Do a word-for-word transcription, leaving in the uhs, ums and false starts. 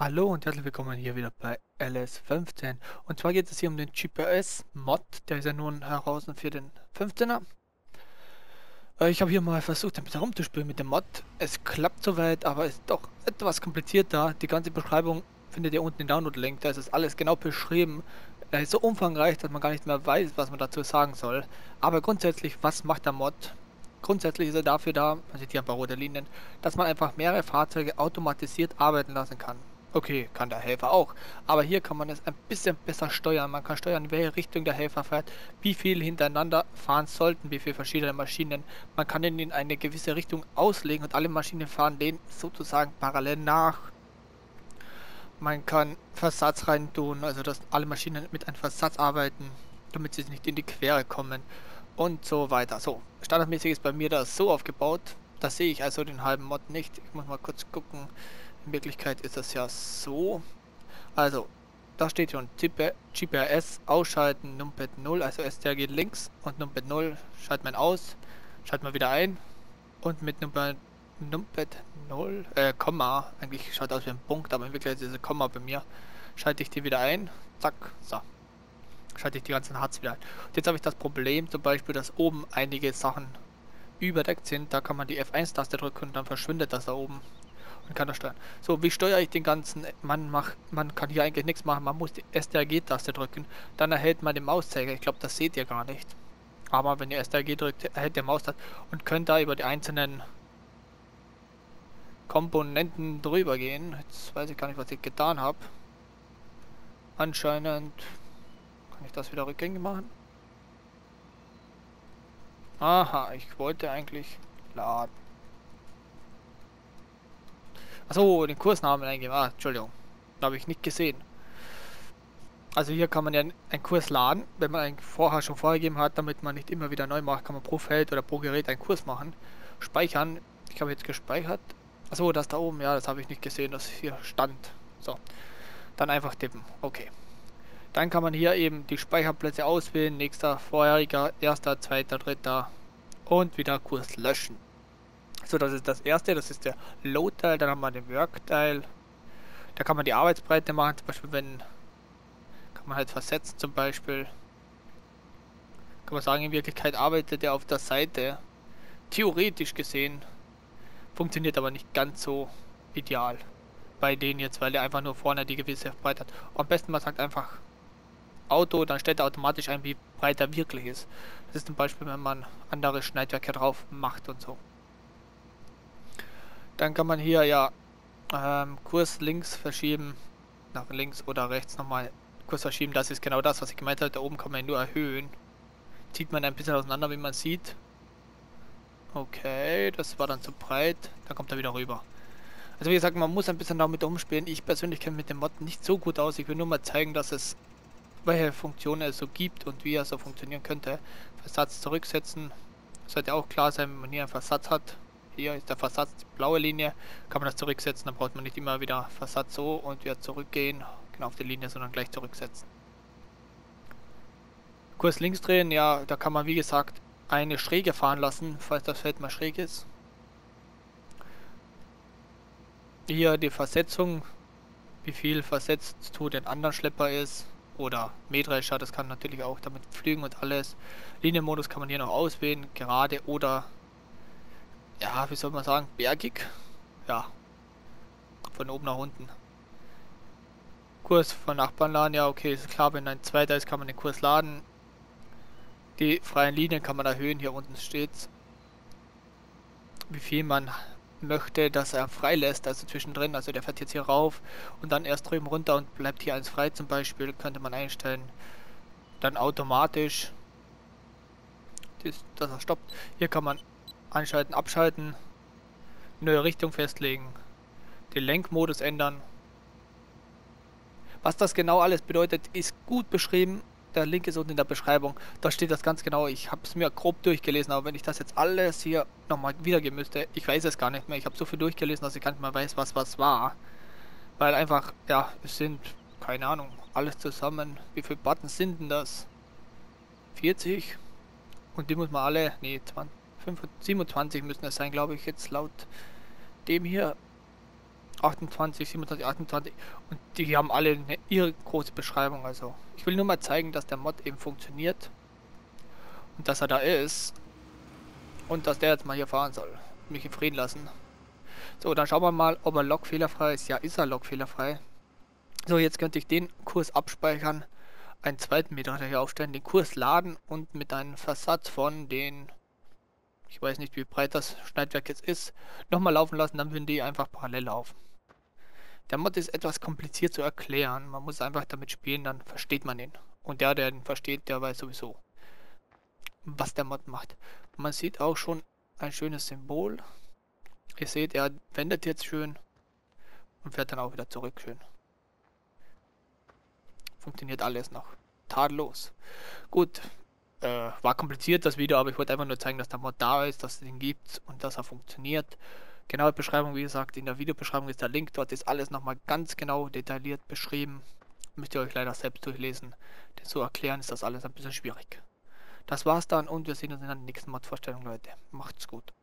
Hallo und herzlich willkommen hier wieder bei L S fünfzehn. Und zwar geht es hier um den G P S-Mod, der ist ja nun heraus für den fünfzehner. Äh, ich habe hier mal versucht, ein bisschen rumzuspielen mit dem Mod. Es klappt soweit, aber ist doch etwas komplizierter. Die ganze Beschreibung findet ihr unten im Download-Link, da ist es alles genau beschrieben. Er ist so umfangreich, dass man gar nicht mehr weiß, was man dazu sagen soll. Aber grundsätzlich, was macht der Mod? Grundsätzlich ist er dafür da, man sieht hier ein paar rote Linien, dass man einfach mehrere Fahrzeuge automatisiert arbeiten lassen kann. Okay, kann der Helfer auch, aber hier kann man es ein bisschen besser steuern. Man kann steuern, in welche Richtung der Helfer fährt, wie viel hintereinander fahren sollten, wie viele verschiedene Maschinen. Man kann ihn in eine gewisse Richtung auslegen und alle Maschinen fahren den sozusagen parallel nach. Man kann Versatz rein tun, also dass alle Maschinen mit einem Versatz arbeiten, damit sie nicht in die Quere kommen und so weiter. So, standardmäßig ist bei mir das so aufgebaut, da sehe ich also den halben Mod nicht. Ich muss mal kurz gucken. In Wirklichkeit ist das ja so. Also, da steht schon G P S ausschalten, Numpad null, also S T R geht links und Numpad null schaltet man aus, schaltet man wieder ein und mit Numpad, Numpad null, äh, Komma, eigentlich schaut aus wie ein Punkt, aber in Wirklichkeit ist es Komma bei mir, schalte ich die wieder ein, zack, so, schalte ich die ganzen H U Ds wieder ein. Und jetzt habe ich das Problem zum Beispiel, dass oben einige Sachen überdeckt sind, da kann man die F eins Taste drücken und dann verschwindet das da oben. Und kann das steuern. So, wie steuere ich den ganzen? Man macht, man kann hier eigentlich nichts machen. Man muss die S T R G-Taste drücken. Dann erhält man den Mauszeiger. Ich glaube, das seht ihr gar nicht. Aber wenn ihr S T R G drückt, erhält der Mauszeiger und könnt da über die einzelnen Komponenten drüber gehen. Jetzt weiß ich gar nicht, was ich getan habe. Anscheinend kann ich das wieder rückgängig machen. Aha, ich wollte eigentlich laden. Achso, den Kursnamen eingeben. Ah, Entschuldigung. Habe ich nicht gesehen. Also hier kann man ja einen Kurs laden, wenn man einen vorher schon vorgegeben hat, damit man nicht immer wieder neu macht, kann man pro Feld oder pro Gerät einen Kurs machen. Speichern. Ich habe jetzt gespeichert. Achso, das da oben, ja, das habe ich nicht gesehen, das hier stand. So, dann einfach tippen. Okay. Dann kann man hier eben die Speicherplätze auswählen. Nächster, vorheriger, erster, zweiter, dritter und wieder Kurs löschen. So, das ist das erste, das ist der Load-Teil, dann haben wir den Work-Teil. Da kann man die Arbeitsbreite machen, zum Beispiel wenn, kann man halt versetzen zum Beispiel. Kann man sagen, in Wirklichkeit arbeitet er auf der Seite. Theoretisch gesehen funktioniert aber nicht ganz so ideal bei denen jetzt, weil er einfach nur vorne die gewisse Breite hat. Am besten man sagt einfach Auto, dann stellt er automatisch ein, wie breit er wirklich ist. Das ist zum Beispiel, wenn man andere Schneidwerke drauf macht und so. Dann kann man hier ja ähm, Kurs links verschieben, nach links oder rechts nochmal Kurs verschieben. Das ist genau das, was ich gemeint habe. Da oben kann man ihn nur erhöhen. Zieht man ein bisschen auseinander, wie man sieht. Okay, das war dann zu breit. Dann kommt er wieder rüber. Also wie gesagt, man muss ein bisschen damit umspielen. Ich persönlich kenne mit dem Mod nicht so gut aus. Ich will nur mal zeigen, dass es, welche Funktionen es so gibt und wie er so funktionieren könnte. Versatz zurücksetzen. Sollte auch klar sein, wenn man hier einen Versatz hat. Hier ist der Versatz, die blaue Linie. Kann man das zurücksetzen, dann braucht man nicht immer wieder Versatz so und wieder zurückgehen. Genau auf die Linie, sondern gleich zurücksetzen. Kurs links drehen, ja, da kann man wie gesagt eine Schräge fahren lassen, falls das Feld mal schräg ist. Hier die Versetzung, wie viel versetzt zu den anderen Schlepper ist. Oder Mähdrescher, das kann natürlich auch damit fliegen und alles. Linienmodus kann man hier noch auswählen, gerade oder, ja, wie soll man sagen, bergig. Ja, von oben nach unten. Kurs von Nachbarn laden, ja okay, ist klar, wenn ein zweiter ist, kann man den Kurs laden. Die freien Linien kann man erhöhen, hier unten steht's. Wie viel man möchte, dass er frei lässt, also zwischendrin, also der fährt jetzt hier rauf und dann erst drüben runter und bleibt hier eins frei zum Beispiel, könnte man einstellen. Dann automatisch, dass er stoppt. Hier kann man einschalten, abschalten, neue Richtung festlegen, den Lenkmodus ändern. Was das genau alles bedeutet, ist gut beschrieben. Der Link ist unten in der Beschreibung. Da steht das ganz genau. Ich habe es mir grob durchgelesen, aber wenn ich das jetzt alles hier nochmal wiedergeben müsste, ich weiß es gar nicht mehr. Ich habe so viel durchgelesen, dass ich gar nicht mehr weiß, was was war. Weil einfach, ja, es sind, keine Ahnung, alles zusammen. Wie viele Buttons sind denn das? vierzig? Und die muss man alle, nee, zwanzig, fünfundzwanzig, siebenundzwanzig müssen es sein, glaube ich, jetzt laut dem hier. achtundzwanzig, siebenundzwanzig, achtundzwanzig und die haben alle eine ihre große Beschreibung. Also ich will nur mal zeigen, dass der Mod eben funktioniert und dass er da ist und dass der jetzt mal hier fahren soll. Mich in Frieden lassen. So, dann schauen wir mal, ob er logfehlerfrei ist. Ja, ist er logfehlerfrei. So, jetzt könnte ich den Kurs abspeichern, einen zweiten Meter hier aufstellen, den Kurs laden und mit einem Versatz von den, ich weiß nicht, wie breit das Schneidwerk jetzt ist, nochmal laufen lassen, dann würden die einfach parallel laufen. Der Mod ist etwas kompliziert zu erklären. Man muss einfach damit spielen, dann versteht man ihn. Und der, der ihn versteht, der weiß sowieso, was der Mod macht. Man sieht auch schon ein schönes Symbol. Ihr seht, er wendet jetzt schön und fährt dann auch wieder zurück schön. Funktioniert alles noch tadellos. Gut, äh, war kompliziert das Video, aber ich wollte einfach nur zeigen, dass der Mod da ist, dass es den gibt und dass er funktioniert. Genaue Beschreibung, wie gesagt, in der Videobeschreibung ist der Link. Dort ist alles nochmal ganz genau detailliert beschrieben. Müsst ihr euch leider selbst durchlesen, denn zu erklären ist das alles ein bisschen schwierig. Das war's dann und wir sehen uns in der nächsten Mod-Vorstellung, Leute. Macht's gut.